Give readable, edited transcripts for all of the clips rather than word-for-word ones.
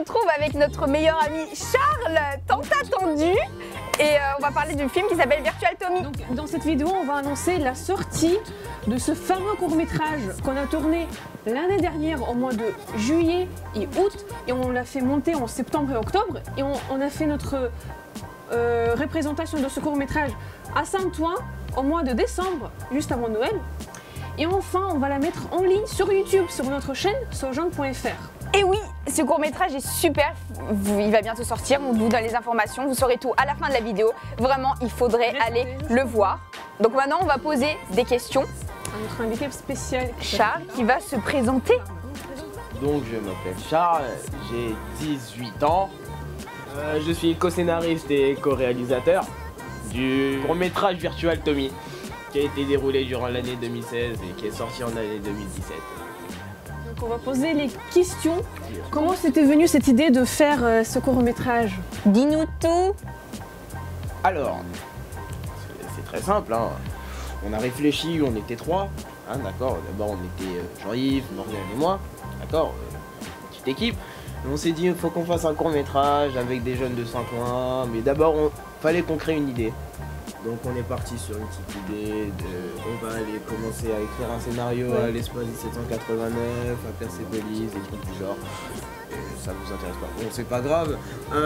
retrouve avec notre meilleur ami Charles, tant attendu. Et on va parler du film qui s'appelle Virtual Tommy. Donc, dans cette vidéo, on va annoncer la sortie de ce fameux court-métrage qu'on a tourné l'année dernière au mois de juillet et août. Et on l'a fait monter en septembre et octobre. Et on a fait notre représentation de ce court-métrage à Saint-Ouen au mois de décembre, juste avant Noël. Et enfin, on va la mettre en ligne sur YouTube, sur notre chaîne sojang.fr. Et oui, ce court-métrage est super, il va bientôt sortir, on vous donne les informations, vous saurez tout à la fin de la vidéo. Vraiment, il faudrait aller le voir. Donc maintenant, on va poser des questions À notre invité spécial, Charles, qui va se présenter. Donc je m'appelle Charles, j'ai 18 ans. Je suis co-scénariste et co-réalisateur du court-métrage Virtual Tommy, qui a été déroulé durant l'année 2016 et qui est sorti en année 2017. Donc on va poser les questions. Comment c'était venu cette idée de faire ce court-métrage? Dis-nous tout. Alors, c'est très simple, hein. On a réfléchi, on était trois, hein, d'accord. D'abord on était Jean-Yves, Morgane et moi, d'accord, petite équipe. Et on s'est dit il faut qu'on fasse un court-métrage avec des jeunes de Saint-Ouen, mais d'abord fallait qu'on crée une idée. Donc on est parti sur une petite idée on va aller commencer à écrire un scénario à l'espace 1789, à Persépolis, des trucs du genre. Et ça vous intéresse pas. Bon, c'est pas grave.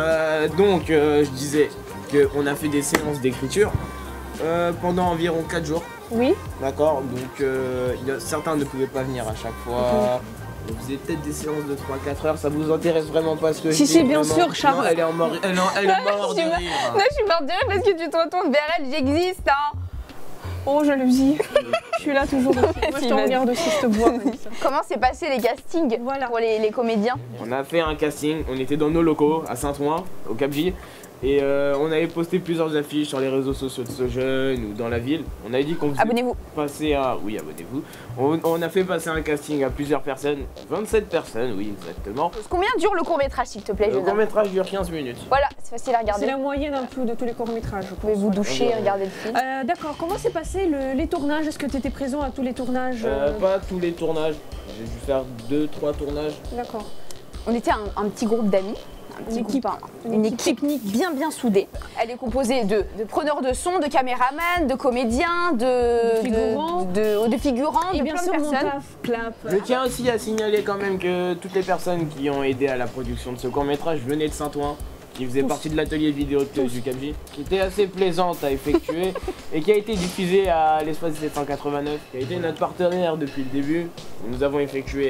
Je disais qu'on a fait des séances d'écriture pendant environ 4 jours. Oui. D'accord, donc certains ne pouvaient pas venir à chaque fois. On faisait peut-être des séances de 3-4 heures, ça vous intéresse vraiment pas ce que je dis? Si, bien vraiment sûr, Charles. Non, elle est morte de rire. Non, je suis morte de rire parce que tu te retournes vers elle, j'existe, hein. Oh, jalousie. Je suis là toujours. Moi, je te regarde aussi, je te vois. Comment s'est passé les castings pour les comédiens? On a fait un casting, on était dans nos locaux à Saint-Ouen, au Cap-J. Et on avait posté plusieurs affiches sur les réseaux sociaux de Sojeune ou dans la ville. On avait dit qu'on faisait passer à... Oui, abonnez-vous. On a fait passer un casting à plusieurs personnes, 27 personnes, oui, exactement. Combien dure le court-métrage, s'il te plaît? Le court-métrage dure 15 minutes. Voilà, c'est facile à regarder. C'est la moyenne un peu de tous les courts-métrages. Vous pouvez vous doucher et regarder le film. D'accord, comment s'est passé les tournages? Est-ce que tu étais présent à tous les tournages? Pas tous les tournages, j'ai dû faire 2-3 tournages. D'accord. On était un petit groupe d'amis. Une équipe bien soudée. Elle est composée de preneurs de son, de caméramans, de comédiens, de figurants, et de bien plein sûr, de personnes. clap. Je tiens aussi à signaler quand même que toutes les personnes qui ont aidé à la production de ce court-métrage venaient de Saint-Ouen, qui faisait partie de l'atelier vidéo du Cap-J, qui était assez plaisante à effectuer et qui a été diffusée à l'espace 789, qui a été notre partenaire depuis le début. Nous avons effectué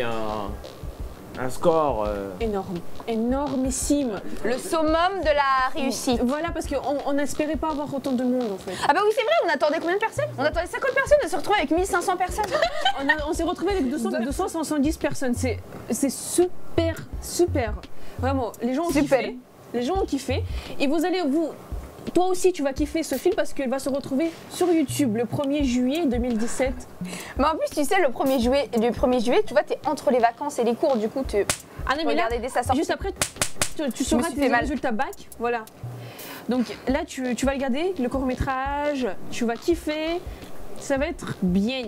un score énormissime. Le summum de la réussite. Voilà, parce qu'on n'espérait pas avoir autant de monde en fait. Ah bah oui, c'est vrai, on attendait combien de personnes? On attendait 50 personnes, on s'est retrouvé avec 1500 personnes. On s'est retrouvé avec 270 personnes. C'est super. Vraiment, les gens ont kiffé. Les gens ont kiffé. Et toi aussi, tu vas kiffer ce film parce qu'il va se retrouver sur YouTube le 1er juillet 2017. Mais en plus, tu sais, le 1er juillet, tu vois, t'es entre les vacances et les cours, du coup, tu regardes dès sa sortie. Juste après, tu sauras tes résultats bac. Voilà. Donc là, tu vas regarder le court-métrage, tu vas kiffer. Ça va être bien.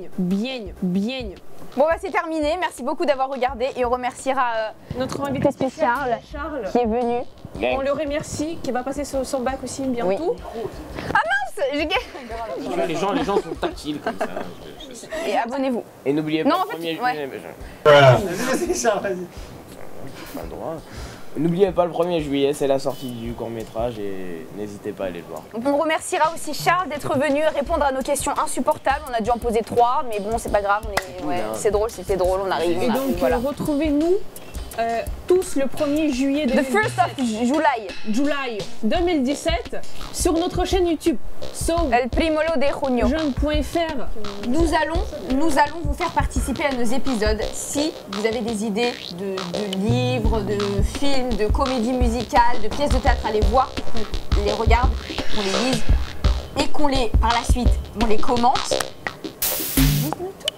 Bon bah c'est terminé, merci beaucoup d'avoir regardé et on remerciera notre invité spécial Charles qui est venu. On le remercie, qui va passer son bac aussi bientôt. Oui. Ah mince, les gens sont tactiles comme ça. Et abonnez-vous. Et n'oubliez pas le 1er juillet. Vas-y, Charles, vas-y. Pas le droit. N'oubliez pas le 1er juillet, c'est la sortie du court-métrage et n'hésitez pas à aller le voir. On remerciera aussi Charles d'être venu répondre à nos questions insupportables. On a dû en poser 3, mais bon, c'est pas grave. C'est drôle, c'était drôle, on arrive. Et donc, retrouvez-nous tous le 1er juillet The 1st of July 2017 sur notre chaîne YouTube El Primolo de Junio. Jeune.fr. Nous allons vous faire participer à nos épisodes. Si vous avez des idées de livres, de films, de comédies musicales, de pièces de théâtre, allez voir, qu'on les regarde, qu'on les lise et par la suite, on les commente. Dites-nous tout.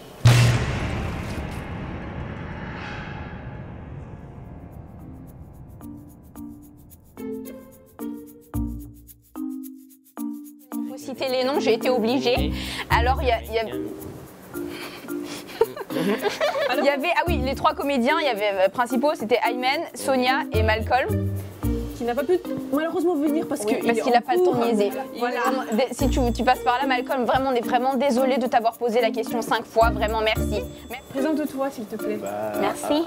Citer les noms, j'ai été obligée. Alors il y a... Il y avait, ah oui, les 3 comédiens, il y avait principaux, c'était Ayman, Sonia et Malcolm. Qui n'a pas pu malheureusement venir parce qu'il n'a pas le temps de niaiser. Voilà. Si tu passes par là, Malcolm, vraiment, on est vraiment désolé de t'avoir posé la question 5 fois, vraiment merci. Présente-toi s'il te plaît. Merci.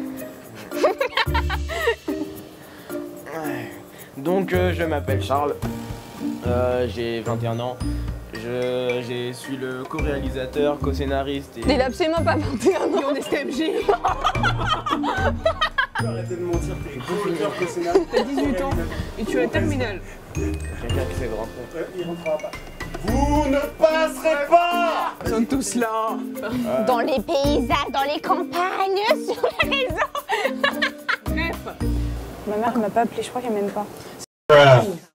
Donc je m'appelle Charles, j'ai 21 ans, je suis le co-réalisateur, co-scénariste et... Il a absolument pas 21 ans. On est STMG. Arrêtez de mentir, t'es co-auteur, co-scénario. T'as 18 ans et tu es à terminale. Quelqu'un qui sait de rentrer. Il rentrera pas. Vous ne passerez pas! Ils sont tous là. Dans les paysages, dans les campagnes, sur les réseaux. Bref. Ma mère m'a pas appelé, je crois qu'elle m'aime pas.